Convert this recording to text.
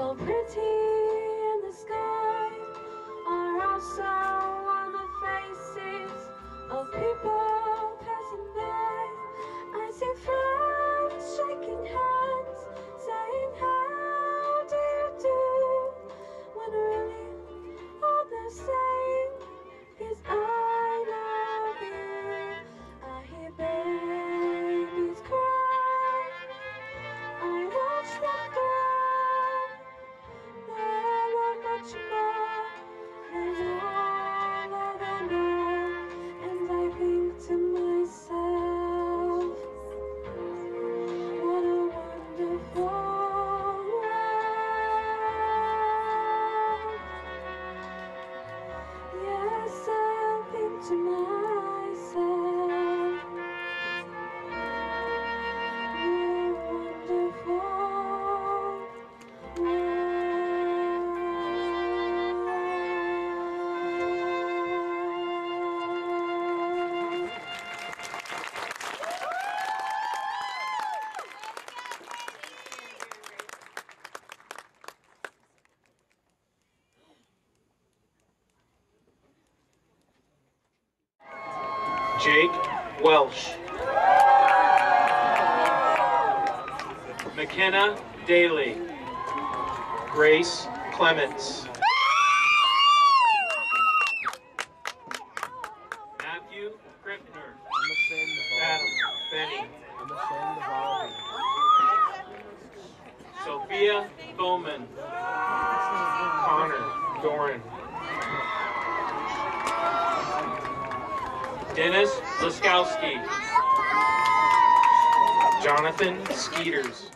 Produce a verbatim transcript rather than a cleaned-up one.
so pretty in the sky are also on the faces of people passing by. I see friends shaking hands, saying how do you do, when really all they're saying is I love you. I hear babies cry, I watch them grow. They learn much more than all that I know, and I think to myself, what a wonderful world. Yes, I think to myself, what a wonderful world. Jake Welsh. McKenna Daly. Grace Clements. Matthew Krippner. Adam Benny. Sophia Bowman. Connor Doran. Dennis Laskowski. Jonathan Skeeters.